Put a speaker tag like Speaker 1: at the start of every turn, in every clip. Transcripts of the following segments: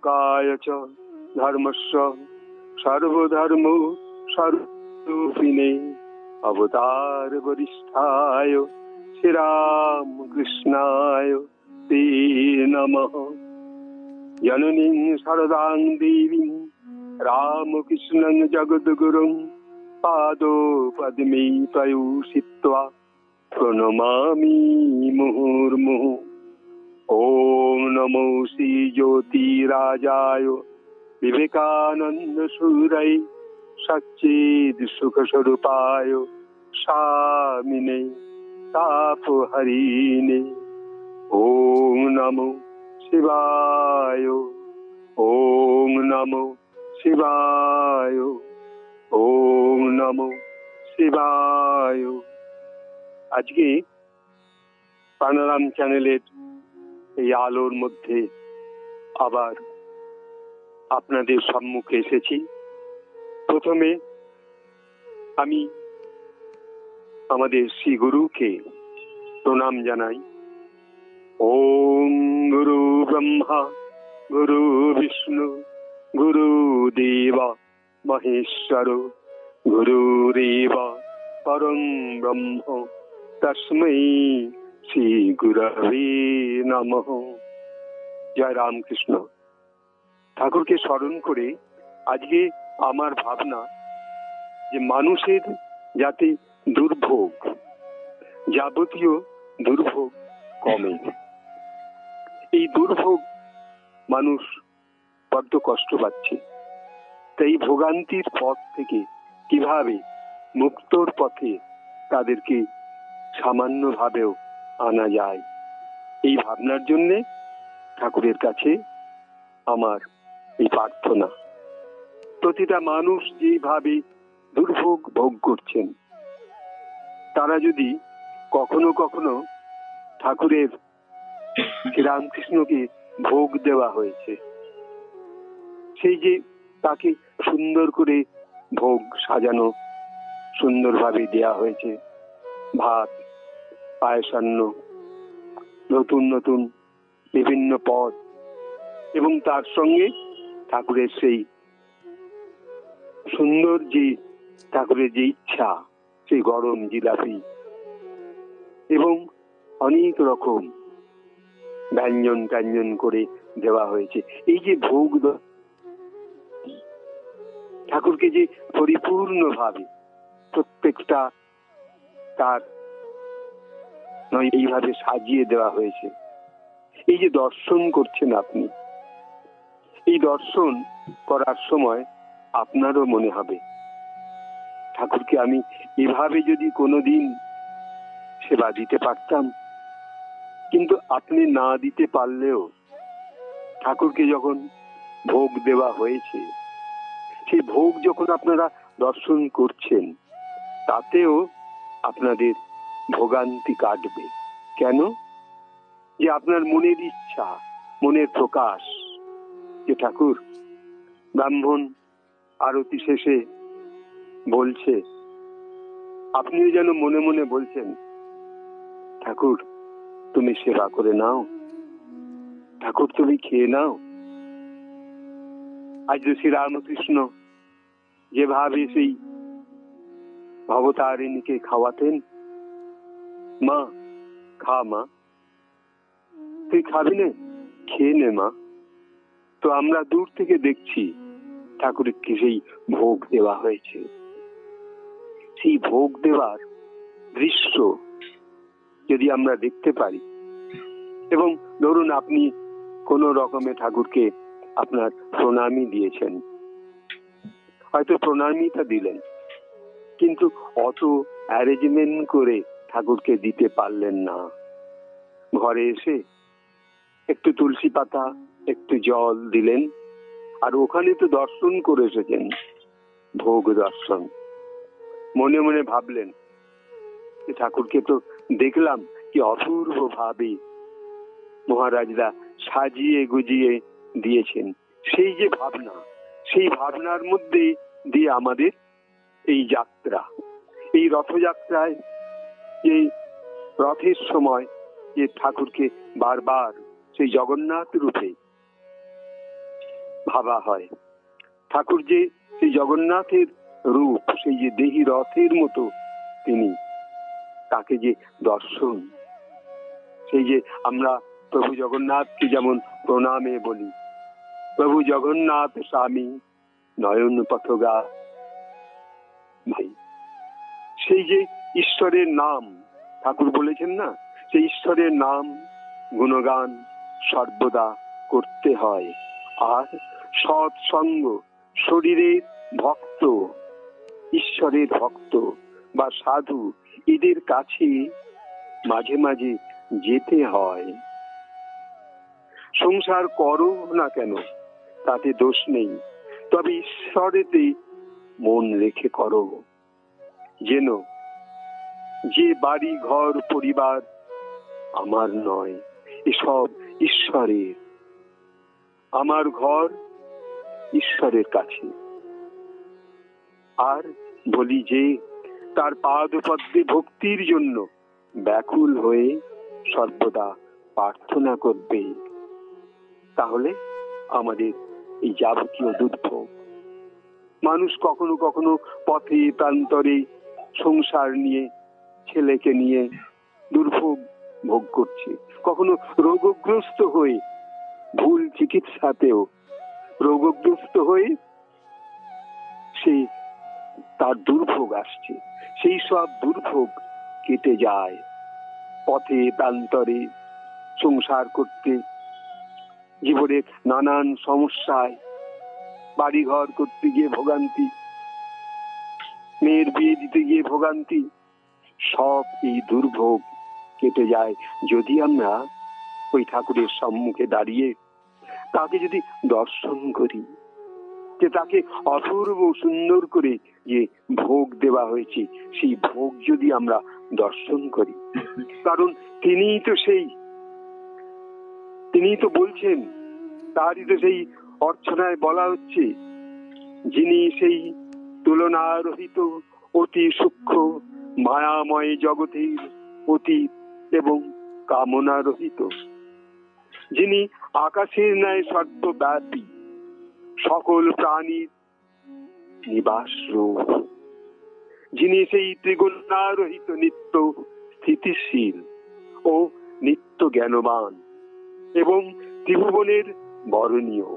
Speaker 1: संस्थापकाय च धर्मस्य सर्वधर्म स्वरूपिणे अवतार वरिष्ठाय श्री राम कृष्णाय ते नमः। जननीं शारदां देवीं रामकृष्णं जगद्गुरुं पादो पद्मे प्रयुषित्वा प्रणमामि मुहुर्मुहुः। ओम नमो श्री ज्योतिराजाय विवेकानंद सूरय सच्चिद सुख स्वरूपाय स्वामिने तापहरिणे। ओम नमो शिवाय। ओम नमो शिवाय। ओम नमो शिवाय। आज के পানোরাম চ্যানেলের এই আলোর মধ্যে আবার আপনাদের সম্মুখে এসেছি। প্রথমে আমি আমাদের শ্রী গুরুকে প্রণাম জানাই। ওম গুরু ব্রহ্মা গুরু বিষ্ণু গুরু দেব মহেশ্বর গুরুরেব পরম ব্রহ্ম তস্मै শ্রী গুরবে নমঃ। জয় রামকৃষ্ণ। ঠাকুরকে স্মরণ করে আজকে আমার ভাবনা যে মানুষের যাতে দুর্ভোগ, যাবতীয় দুর্ভোগ কমে। এই দুর্ভোগ মানুষ বড্ড কষ্ট পাচ্ছে, তাই ভোগান্তির পথ থেকে কিভাবে মুক্তর পথে তাদেরকে সামান্যভাবেও আনা যায়, এই ভাবনার জন্য ঠাকুরের কাছে আমার এই প্রার্থনা। প্রতিটা মানুষ যেভাবে দুর্ভোগ ভোগ করছেন, তারা যদি কখনো কখনো ঠাকুরের শ্রীরামকৃষ্ণকে ভোগ দেওয়া হয়েছে, সেই যে তাকে সুন্দর করে ভোগ সাজানো সুন্দরভাবে দেয়া হয়েছে, ভাত পায়সান্ন নতুন নতুন বিভিন্ন পদ, এবং তার সঙ্গে ঠাকুরের সেই সুন্দর যে ঠাকুরের যে ইচ্ছা, সেই গরম জিলাপি এবং অনেক রকম ব্যঞ্জন ট্যাঞ্জন করে দেওয়া হয়েছে। এই যে ভোগ ঠাকুরকে যে পরিপূর্ণভাবে প্রত্যেকটা তার এইভাবে সাজিয়ে দেওয়া হয়েছে, এই যে দর্শন করছেন আপনি, এই দর্শন করার সময় আপনারও মনে হবে ঠাকুরকে আমি এভাবে যদি কোনোদিন সেবা দিতে পারতাম। কিন্তু আপনি না দিতে পারলেও ঠাকুরকে যখন ভোগ দেওয়া হয়েছে, সেই ভোগ যখন আপনারা দর্শন করছেন, তাতেও আপনাদের ভোগান্তি কাটবে। কেন? যে আপনার মনের ইচ্ছা, মনের প্রকাশ। যে ঠাকুর ব্রাহ্মণ আরতি শেষে বলছে, আপনিও যেন মনে মনে বলছেন, ঠাকুর তুমি সেবা করে নাও, ঠাকুর তুমি খেয়ে নাও। আজ শ্রী রামকৃষ্ণ যেভাবে সেই ভবতারিণীকে খাওয়াতেন, মা খা, মা তুই খাবি না, খেয়ে নে মা। তো আমরা দূর থেকে দেখছি ঠাকুরকে সেই ভোগ দেওয়া হয়েছে। সেই ভোগ দেওয়ার দৃশ্য যদি আমরা দেখতে পারি, এবং ধরুন আপনি কোন রকমে ঠাকুরকে আপনার প্রণামী দিয়েছেন, হয়তো প্রণামীটা দিলেন, কিন্তু অত অ্যারেঞ্জমেন্ট করে ঠাকুরকে দিতে পারলেন না। ঘরে এসে একটু তুলসী পাতা, একটু জল দিলেন, আর ওখানে তো দর্শন করে এসেছেন, ভোগ দর্শন। মনে মনে ভাবলেন ঠাকুরকে তো দেখলাম কি অপূর্ব ভাবে মহারাজরা সাজিয়ে গুজিয়ে দিয়েছেন। সেই যে ভাবনা, সেই ভাবনার মধ্যে দিয়ে আমাদের এই যাত্রা, এই রথযাত্রায় এই রথের সময় যে ঠাকুরকে বারবার সেই জগন্নাথ রূপে ভাবা হয়। ঠাকুর যে সেই জগন্নাথের রূপ, সেই যে দেহি রথের মতো তিনি, তাকে যে দর্শন, সেই যে আমরা প্রভু জগন্নাথকে যেমন প্রণামে বলি, প্রভু জগন্নাথ স্বামী নয়ন পথগা, ভাই সেই যে ঈশ্বরের নাম ঠাকুর বলেছেন না, সেই ঈশ্বরের নাম গুণগান সর্বদা করতে হয়। আর সৎসঙ্গ, শরীরের ভক্ত, ঈশ্বরের ভক্ত বা সাধু, এদের কাছে মাঝে মাঝে যেতে হয়। সংসার করো না কেন তাতে দোষ নেই, তবে ঈশ্বরেতে মন রেখে করো। যেন যে বাড়ি ঘর পরিবার আমার নয়, এসব ঈশ্বরের। আমার ঘর ঈশ্বরের কাছে। আর বলি যে তার পাদপদ্মে ভক্তির জন্য ব্যাকুল হয়ে সর্বদা প্রার্থনা করবে। তাহলে আমাদের এই যাবতীয় দুর্ভোগ, মানুষ কখনো কখনো পথে প্রান্তরে সংসার নিয়ে, ছেলেকে নিয়ে দুর্ভোগ ভোগ করছে, কখনো রোগগ্রস্ত হয়ে, ভুল চিকিৎসাতেও রোগগ্রস্ত হয়ে সে তার দুর্ভোগ আসছে। সেই সব দুর্ভোগ কেটে যায় পথে প্রান্তরে সংসার করতে, জীবনের নানান সমস্যায়, বাড়িঘর করতে গিয়ে ভোগান্তি, মেয়ের বিয়ে দিতে গিয়ে ভোগান্তি, সব এই দুর্ভোগ কেটে যায় যদি আমরা ওই ঠাকুরের সম্মুখে দাঁড়িয়ে তাকে যদি দর্শন করি, যে তাকে অপূর্ব সুন্দর করে যে ভোগ দেওয়া হয়েছে, সেই ভোগ যদি আমরা দর্শন করি। কারণ তিনিই তো বলছেন, তারই তো সেই অর্চনায় বলা হচ্ছে, যিনি সেই তুলনারহিত অতি সূক্ষ্ম মায়াময় জগতের অতীত এবং কামনারহিত, যিনি আকাশের ন্যায় সর্বব্যাপী, সকল প্রাণীর নিবাস রূপ, যিনি সেই ত্রিগুণারহিত নিত্য স্থিতিশীল ও নিত্য জ্ঞানবান এবং ত্রিভুবনের বরণীয়,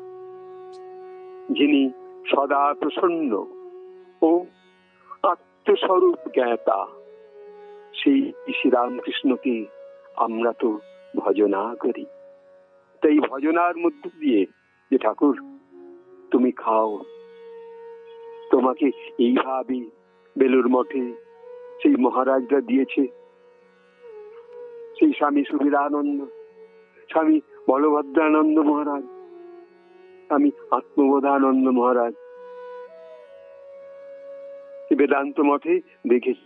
Speaker 1: যিনি সদা প্রসন্ন ও আত্মস্বরূপ জ্ঞাতা, সেই শ্রীরামকৃষ্ণকে আমরা তো ভজনা করি। তাই ভজনার মধ্য দিয়ে যে ঠাকুর তুমি খাও, তোমাকে এইভাবে বেলুর মঠে সেই মহারাজরা দিয়েছে, সেই স্বামী সুবিধানন্দ, স্বামী বলভদ্রানন্দ মহারাজ, স্বামী আত্মবোধানন্দ মহারাজ, বেদান্ত মঠে দেখেছি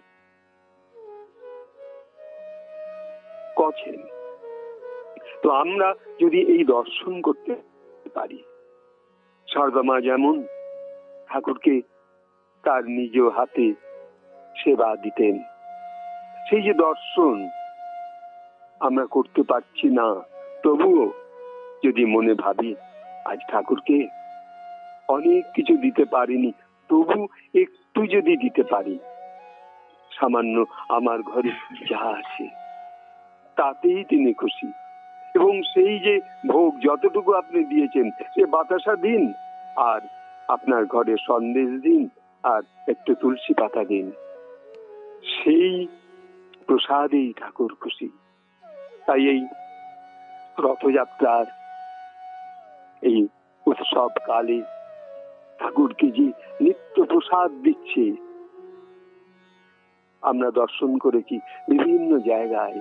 Speaker 1: কছেন। তো আমরা যদি এই দর্শন করতে পারি, সারদামা যেমন ঠাকুরকে তার নিজ হাতে সেবা দিতেন, সেই যে দর্শন আমরা করতে পারছি না, তবুও যদি মনে ভাবি আজ ঠাকুরকে অনেক কিছু দিতে পারিনি, তবু একটু যদি দিতে পারি, সামান্য আমার ঘরে যা আছে তাতেই তিনি খুশি। এবং সেই যে ভোগ যতটুকু আপনি দিয়েছেন, সে বাতাসা দিন, আর আপনার ঘরে সন্দেশ দিন, আর একটু তুলসী পাতা দিন, সেই প্রসাদেই ঠাকুর খুশি। তাই এই রথযাত্রার এই উৎসব কালে ঠাকুরকে যে নিত্য প্রসাদ দিচ্ছে, আমরা দর্শন করেছি বিভিন্ন জায়গায়,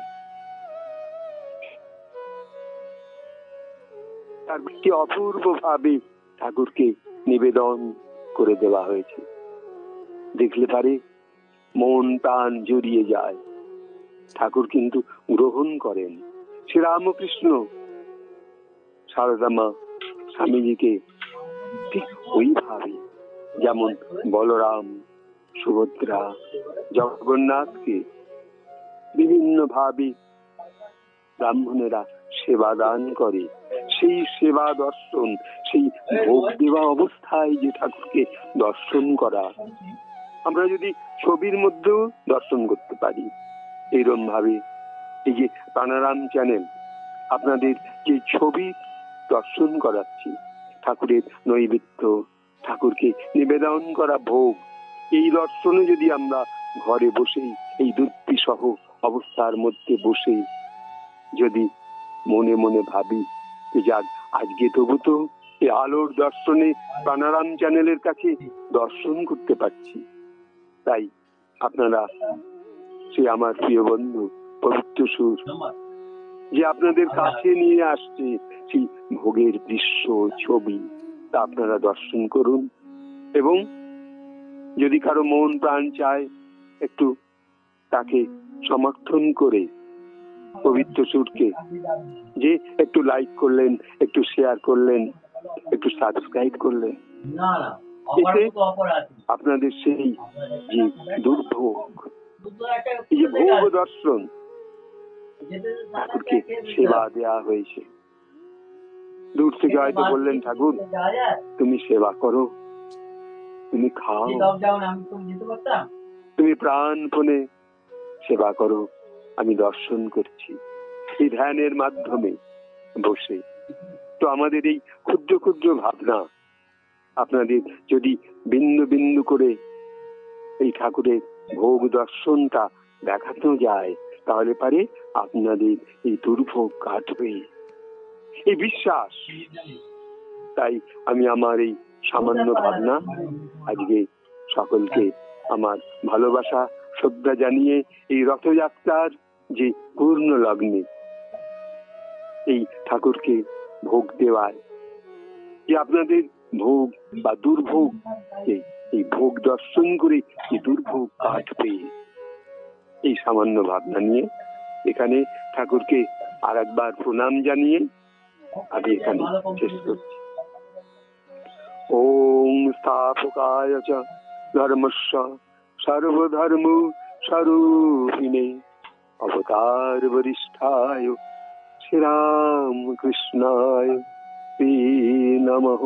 Speaker 1: তার কি অপূর্ব ভাবে ঠাকুরকে নিবেদন করে দেওয়া হয়েছে। দেখলে পারে মন প্রাণ জড়িয়ে যায়। ঠাকুর কিন্তু গ্রহণ করেন। শ্রীরামকৃষ্ণ সারদা মা স্বামীজিকে ঠিক ওইভাবে, যেমন বলরাম, সুভদ্রা, জগন্নাথকে বিভিন্ন ভাবে ব্রাহ্মণেরা সেবা দান করে, সেই সেবা দর্শন, সেই ভোগ দেওয়া অবস্থায় যে ঠাকুরকে দর্শন করা, আমরা যদি ছবির মধ্যেও দর্শন করতে পারি, এইরকম ভাবে এই যে প্রাণারাম চ্যানেল আপনাদের যে ছবি দর্শন করাচ্ছি, ঠাকুরের নৈবেদ্য, ঠাকুরকে নিবেদন করা ভোগ, এই দর্শনে যদি আমরা ঘরে বসেই এই দুর্বিসহ অবস্থার মধ্যে বসে যদি মনে মনে ভাবি যাক আজকে তবু তো এই আলোর দর্শনে প্রাণারাম চ্যানেলের কাছে দর্শন করতে পারছি। তাই আপনারা, সে আমার প্রিয় বন্ধু পবিত্র সুর যে আপনাদের কাছে নিয়ে আসছে সেই ভোগের দৃশ্য ছবি, তা আপনারা দর্শন করুন। এবং যদি কারো মন প্রাণ চায় একটু তাকে সমর্থন করে পবিত্র সুরকে যে একটু লাইক করলেন, একটু শেয়ার করলেন, একটু সাবস্ক্রাইব করলেন, এতে আপনাদের সেই যে দুর্ভোগ, এই যে ভোগ দর্শন, ঠাকুরকে সেবা দেয়া হয়েছে। দূর থেকে হয়তো বললেন ঠাকুর তুমি সেবা করো, তুমি খাও, তুমি প্রাণপণে সেবা করো, আমি দর্শন করছি এই ধ্যানের মাধ্যমে বসে। তো আমাদের এই ক্ষুদ্র ক্ষুদ্র ভাবনা আপনাদের যদি বিন্দু বিন্দু করে এই ঠাকুরের ভোগ দর্শনটা দেখানো যায়, তাহলে পারে আপনাদের এই দুর্ভোগ কাটবে, এই বিশ্বাস। তাই আমি আমার এই সামান্য ভাবনা আজকে সকলকে আমার ভালোবাসা শ্রদ্ধা জানিয়ে এই রথযাত্রার যে পূর্ণ লগ্নে এই ঠাকুরকে ভোগ দেওয়ায় যে আপনাদের ভোগ বা দুর্ভোগ, এই ভোগ দর্শন করে এই দুর্ভোগ কাটবে, এই সামান্য ভাবনা নিয়ে এখানে ঠাকুরকে আর একবার প্রণাম জানিয়ে আমি এখানে শেষ করছি। ওম স্থাপকায় চ ধর্মস্য সর্বধর্ম স্বরূপিণে অবতার বরিষ্ঠায় শ্রীরাম কৃষ্ণায় নমঃ।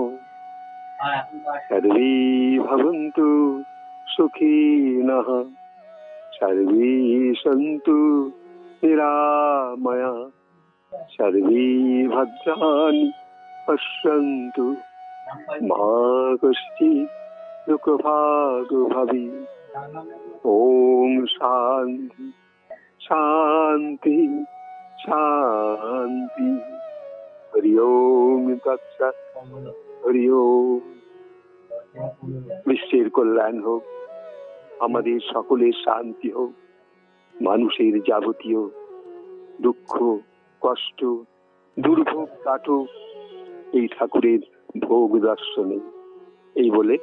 Speaker 1: সর্বে ভবন্তু সুখিনঃ, সর্বে সন্তু নিরাময়া, সর্বে ভদ্রাণি পশ্যন্তু মা কশ্চিৎ দুঃখভাগ্ ভবেৎ। ওম শান্তি শান্তি শান্তি। হরি ওম তৎসৎ। হরি ওম। বিশ্বের কল্যাণ হোক, আমাদের সকলের শান্তি হোক, মানুষের যাবতীয় দুঃখ কষ্ট দুর্ভোগ কাটুক এই ঠাকুরের ভোগ দর্শনে। এই বলে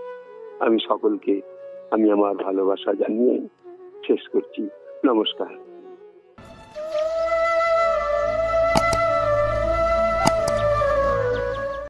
Speaker 1: আমি সকলকে আমি আমার ভালোবাসা জানিয়ে শেষ করছি। নমস্কার।